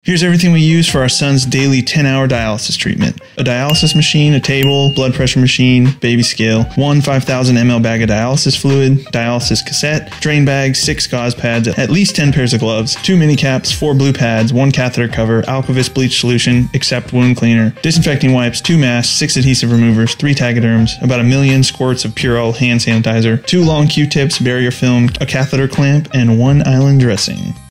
Here's everything we use for our son's daily 10-hour dialysis treatment. A dialysis machine, a table, blood pressure machine, baby scale, one 5,000 ml bag of dialysis fluid, dialysis cassette, drain bags, 6 gauze pads, at least 10 pairs of gloves, 2 mini caps, 4 blue pads, 1 catheter cover, Alcovis bleach solution, except wound cleaner, disinfecting wipes, 2 masks, 6 adhesive removers, 3 Tegaderms, about 1 million squirts of Purell hand sanitizer, 2 long Q-tips, barrier film, a catheter clamp, and 1 island dressing.